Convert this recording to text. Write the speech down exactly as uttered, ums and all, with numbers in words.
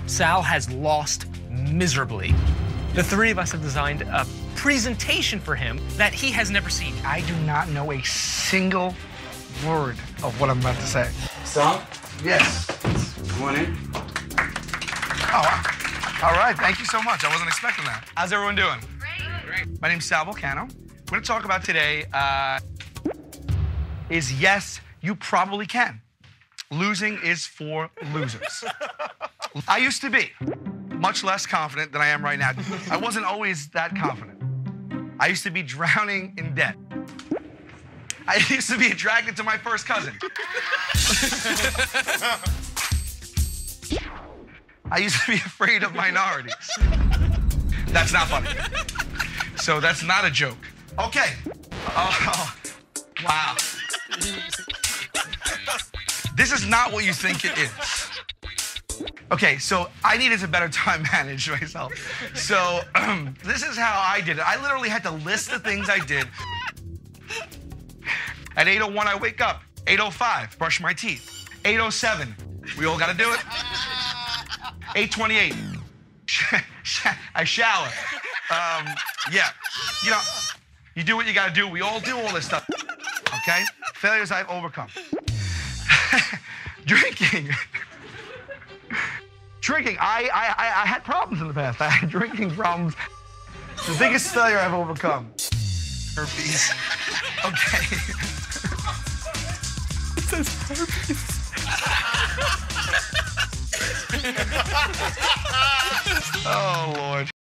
Sal has lost miserably. The three of us have designed a presentation for him that he has never seen. I do not know a single word of what I'm about to say. Song? Yes. Come on in. Oh, wow. All right. Thank you so much. I wasn't expecting that. How's everyone doing? Great. Great. My name's Sal Vulcano. We're going to talk about today uh, is yes, you probably can. Losing is for losers. I used to be much less confident than I am right now. I wasn't always that confident. I used to be drowning in debt. I used to be attracted to my first cousin. I used to be afraid of minorities. That's not funny. So that's not a joke. Okay. Oh, wow. This is not what you think it is. Okay, so I needed to better time manage myself. So um, this is how I did it. I literally had to list the things I did. At eight oh one, I wake up. eight oh five, brush my teeth. eight oh seven, we all gotta do it. eight twenty-eight, I shower. Um, yeah, you know, you do what you gotta do. We all do all this stuff, okay? Failures I've overcome. Drinking. Drinking, I, I, I had problems in the past. I had drinking problems. The biggest failure I've overcome. Herpes. Okay. It says herpes. Oh, Lord.